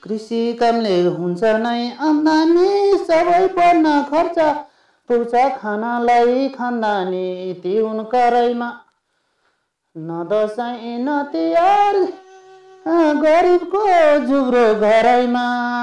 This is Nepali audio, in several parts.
कृषि कामले हुन्छ नै आम्दानी सबै पर्न खर्च पुग्छ खानालाई खान्दानी तिउन करैमा न दसैँ न तिहार गरिबको जुब्रो घरैमा।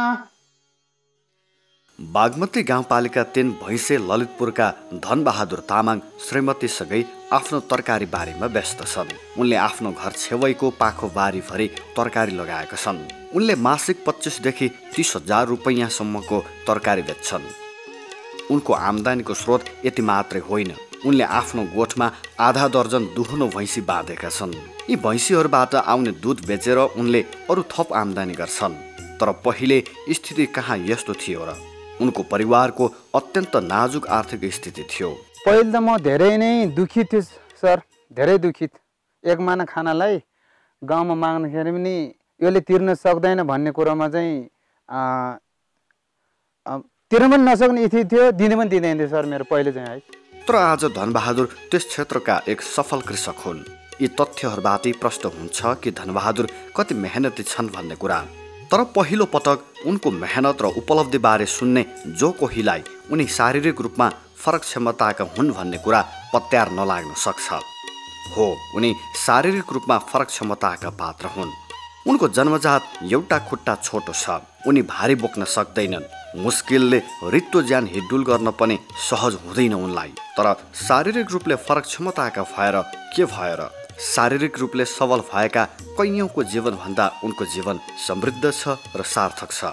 बागमती गाउँपालिका 3 भैँसे ललितपुरका धनबहादुर तामाङ श्रीमतीसँगै आफ्नो तरकारी बारीमा व्यस्त छन्। उनले आफ्नो घर छेउैको पाखो बारीभरि तरकारी लगाएका छन्। उनले मासिक 25 देखि 30 हजार रुपैयाँसम्मको तरकारी बेच्छन्। उनको आम्दानीको स्रोत यति मात्रै होइन, उनले आफ्नो गोठमा आधा दर्जन दुहुनो भैँसी बाँधेका छन्। यी भैँसीहरूबाट आउने दुध बेचेर उनले अरू थप आम्दानी गर्छन्। तर पहिले स्थिति कहाँ यस्तो थियो र? उनको परिवारको अत्यन्त नाजुक आर्थिक स्थिति थियो। पहिले त म धेरै नै दुखित थिएँ सर, धेरै दुखित। एक माना खानालाई गाउँमा माग्दाखेरि पनि यसले तिर्न सक्दैन भन्ने कुरामा चाहिँ तिर्न पनि नसक्ने स्थिति थियो, दिनु पनि दिँदैन थियो सर मेरो पहिले चाहिँ है। तर आज धनबहादुर त्यस क्षेत्रका एक सफल कृषक हुन्। यी तथ्यहरूबाटै प्रष्ट हुन्छ कि धनबहादुर कति मेहनती छन् भन्ने कुरा। तर पहिलो पटक उनको मेहनत र उपलब्धिबारे सुन्ने जो कोहीलाई उनी शारीरिक रूपमा फरक क्षमताका हुन् भन्ने कुरा पत्यार नलाग्न सक्छ। हो, उनी शारीरिक रूपमा फरक क्षमताका पात्र हुन्। उनको जन्मजात एउटा खुट्टा छोटो छ, उनी भारी बोक्न सक्दैनन्। मुस्किलले रित्तो ज्यान हिड्डुल गर्न पनि सहज हुँदैन उनलाई। तर शारीरिक रूपले फरक क्षमताका भएर के भएर? शारीरिक रूपले सबल भएका कैयौँको जीवनभन्दा उनको जीवन समृद्ध छ र सार्थक छ।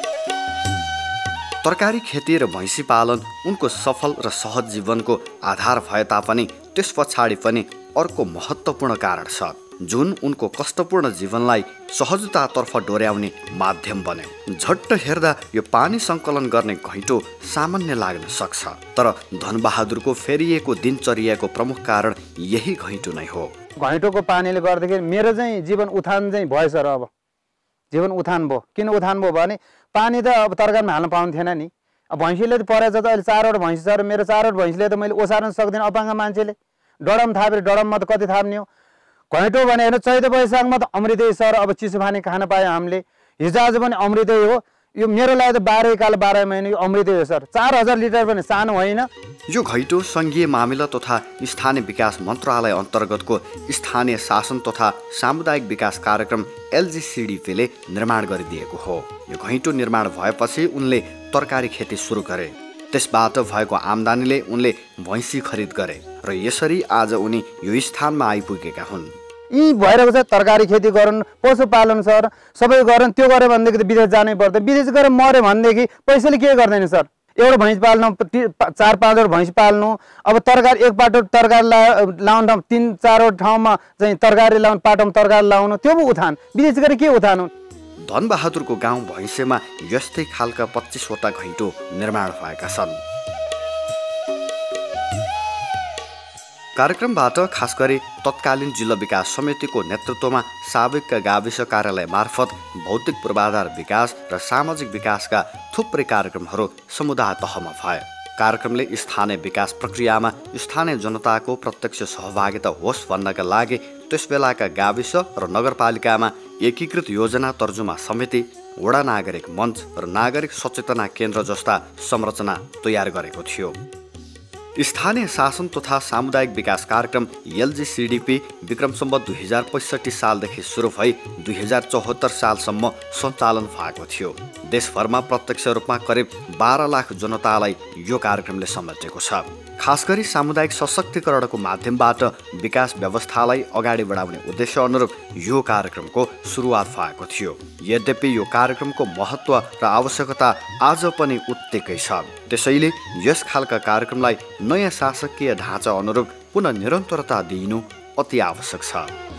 तरकारी खेती र भैँसी पालन उनको सफल र सहज जीवनको आधार भए तापनि त्यस पछाडि पनि अर्को महत्त्वपूर्ण कारण छ जुन उनको कष्टपूर्ण जीवनलाई सहजतातर्फ डोर्याउने माध्यम बन्यो। झट्ट हेर्दा यो पानी सङ्कलन गर्ने घैँटो सामान्य लाग्न सक्छ, तर धनबहादुरको फेरिएको दिनचर्याको प्रमुख कारण यही घैँटो नै हो। घैँटोको पानीले गर्दाखेरि मेरो चाहिँ जीवन उठान चाहिँ भयो सर। अब जीवन उठान भयो। किन उठान भयो भने पानी त अब तरकारीमा हाल्न पाउने थिएन नि। अब भैँसीले त परेछ त अहिले 4वटा भैँसी छ र मेरो 4वटा भैँसीले त मैले ओसार्न सक्दिनँ। अपाङ्ग मान्छेले डडम थापेर डडममा त कति थाप्ने हो। घैँटो भने होइन, चैत वैशाखमा त अमृतै सर। अब चिसो पानी खान पायो हामीले। हिजो आज पनि अमृतै हो। यो मेरो लागि त 12 काल 12 महिना यो अमृतै हो सर। 4000 लिटर पनि सानो होइन। यो घैँटो सङ्घीय मामिला तथा स्थानीय विकास मन्त्रालय अन्तर्गतको स्थानीय शासन तथा सामुदायिक विकास कार्यक्रम LGCDPले निर्माण गरिदिएको हो। यो घैँटो निर्माण भएपछि उनले तरकारी खेती सुरु गरे। त्यसबाट भएको आम्दानीले उनले भैँसी खरिद गरे र यसरी आज उनी यो स्थानमा आइपुगेका हुन्। यी भइरहेको छ तरकारी खेती गरौँ, पशुपालन सर, सबै गरौँ। त्यो गऱ्यो भनेदेखि त विदेश जानै पर्दैन। विदेश गएर मऱ्यो भनेदेखि पैसाले के गर्दैन सर। एउटा भैँस पाल्नु, 4-5वटा भैँस पाल्नु। अब तरकारी एक पाटो तरकारी लाउनु ठाउँ 3-4वटा ठाउँमा चाहिँ तरकारी लाउनु, पाटोमा तरकारी लाउनु, त्यो पो उठान। विदेश गएर के उठान हो? धनबहादुरको गाउँ भैँसेमा यस्तै खालका 25वटा घैँटो निर्माण भएका छन्। कार्यक्रमबाट खास गरी तत्कालीन जिल्ला विकास समितिको नेतृत्वमा साबिकका गाविस कार्यालय मार्फत भौतिक पूर्वाधार विकास र सामाजिक विकासका थुप्रै कार्यक्रमहरू समुदाय तहमा भए। कार्यक्रमले स्थानीय विकास प्रक्रियामा स्थानीय जनताको प्रत्यक्ष सहभागिता होस् भन्नका लागि त्यसबेलाका गाविस र नगरपालिकामा एकीकृत योजना तर्जुमा समिति, वडा नागरिक मञ्च र नागरिक सचेतना केन्द्र जस्ता संरचना तयार गरेको थियो। स्थानीय शासन तथा सामुदायिक विकास कार्यक्रम LGCDP विक्रम सम्वत 2065 सालदेखि सुरु भई 2074 सालसम्म सञ्चालन भएको थियो। देशभरमा प्रत्यक्ष रूपमा करिब 12 लाख जनतालाई यो कार्यक्रमले समेटेको छ। खास गरी सामुदायिक सशक्तिकरणको माध्यमबाट विकास व्यवस्थालाई अगाडि बढाउने उद्देश्य अनुरूप यो कार्यक्रमको सुरुवात भएको थियो। यद्यपि यो कार्यक्रमको महत्त्व र आवश्यकता आज पनि उत्तिकै छ। त्यसैले यस खालका कार्यक्रमलाई नयाँ शासकीय ढाँचा अनुरूप पुनः निरन्तरता दिइनु अति आवश्यक छ।